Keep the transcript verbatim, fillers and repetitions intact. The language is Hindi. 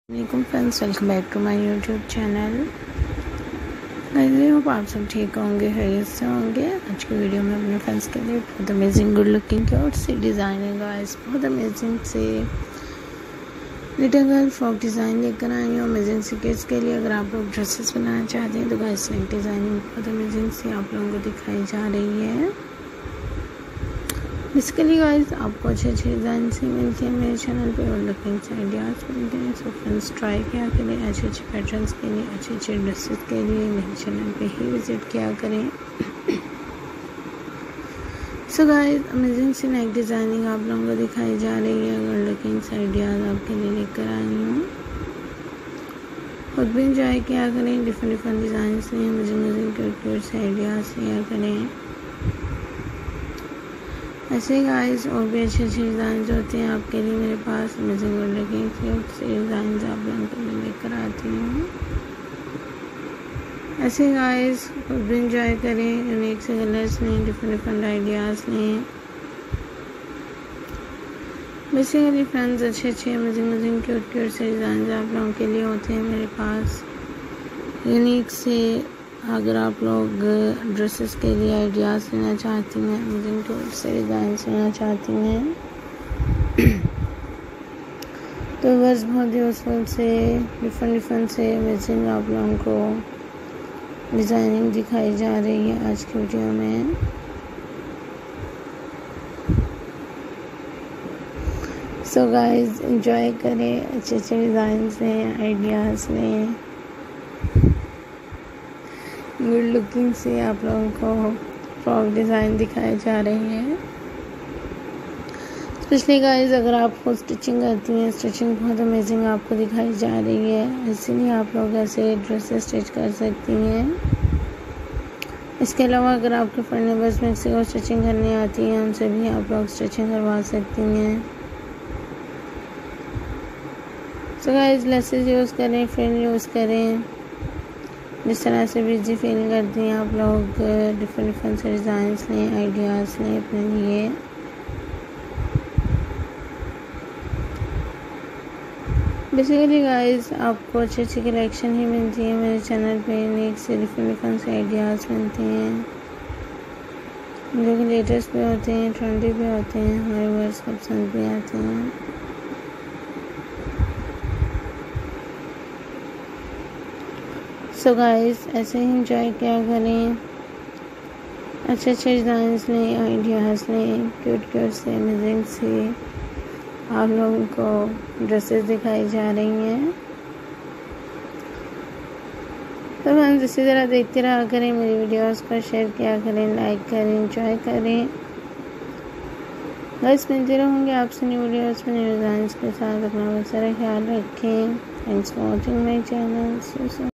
वालेकुम friends, welcome back to my YouTube channel. I hope आप सब ठीक होंगे, खैरियत से होंगे। आज की वीडियो में अपने फ्रेंड्स के लिए बहुत अमेजिंग गुड लुकिंग क्यूट सी डिज़ाइन है गाइस, बहुत अमेजिंग से लिटिल गर्ल फ्रॉक डिज़ाइन लेकर आई हूँ अमेजिंग सी किड्स के लिए। अगर आप लोग ड्रेसेस बनाना चाहते हैं तो गाइस नेक डिज़ाइनिंग बहुत अमेजिंग सी आप लोगों को दिखाई जा रही है। बेसिकली गाइस आपको अच्छे अच्छे डिज़ाइन से मिलते हैं मेरे चैनल पे और लुकिंग से आइडियाज़ मिलते हैं। सो फ्रेंड्स ट्राई किया करें अच्छे अच्छे पैटर्न्स के लिए, अच्छे अच्छे ड्रेसेस के लिए मेरे चैनल पे ही विज़िट किया करें। सो गाइस अमेजिंग सी नेक डिज़ाइनिंग आप लोगों को दिखाई जा रही है। अगर लुकिंग से आइडियाज़ आपके लिए लेकर आई हूँ, खुद भी इंजॉय किया करें, डिफरेंट डिफरेंट डिज़ाइन से अमेजिंग अमेजिंग क्यूट क्यूट से आइडियाज़ लिया करें। ऐसे गाइस और भी अच्छे अच्छे डिज़ाइन होते हैं आपके लिए मेरे पास अमेजिंग और लुकिंग क्यूट से डिज़ाइन आप लोगों के लिए लेकर आती हूँ। ऐसे गाइस खुद भी इंजॉय करें, यूनिक से कलर्स लें, डिफरेंट डिफरेंट आइडियाज़ लें। बेसिकली फ्रेंड्स अच्छे अच्छे अमेजिंग अमेजिंग क्यूट क्यूट से डिज़ाइन आप लोगों के लिए होते हैं मेरे पास यूनिक से। अगर आप लोग ड्रेसेस के लिए आइडियाज़ लेना चाहती हैं, अमेजिंग क्यूट से डिज़ाइन लेना चाहती हैं तो बस बहुत यूज़फुल से डिफरेंट डिफरेंट से अमेजिंग आप लोगों को डिज़ाइनिंग दिखाई जा रही है आज की वीडियो में। सो गाइस एंजॉय करें, अच्छे अच्छे डिज़ाइन लें, आइडियाज़ लें, गुड लुकिंग से आप लोगों को फ्रॉक डिज़ाइन दिखाई जा रही है। स्पेशली गाइस अगर आप खुद स्टिचिंग करती हैं, स्टिचिंग बहुत अमेजिंग आपको दिखाई जा रही है, इसीलिए आप लोग ऐसे ड्रेसेस स्टिच कर सकती हैं। इसके अलावा अगर आपके फ्रेंड नेबर्स में किसी को स्टिचिंग करनी आती है, उनसे भी आप लोग स्टिचिंग करवा सकती हैं। सो गाइस लेसेस यूज़ करें, फ्रिल यूज़ करें, जिस तरह से बिजी फील करती हैं आप लोग। डिफरेंट डिफरेंट से डिज़ाइंस लें, आइडियाज़ लें अपने लिए। बेसिकली गाइस आपको अच्छी अच्छी कलेक्शन ही मिलती है मेरे चैनल पे, यूनिक से डिफरेंट डिफरेंट से आइडियाज़ मिलते हैं जो कि लेटेस्ट भी होते हैं, ट्रेंडी भी होते हैं, हमारे वर्ड्स को पसंद भी आते हैं। सो गाइस ऐसे ही इंजॉय किया करें, अच्छे अच्छे डिज़ाइंस लें, आइडियाज़ लें, क्यूट क्यूट से अमेजिंग से आप लोगों को ड्रेसेस दिखाई जा रही हैं। तो फ्रेंड्स इसी तरह देखते रहा करें मेरी वीडियोस को, शेयर किया करें, लाइक करें, एंजॉय करें। बस मिलते रहूँगी आपसे न्यू वीडियोस में न्यू डिज़ाइंस के साथ। अपना बहुत सारा ख्याल रखें। Thanks for watching my channel.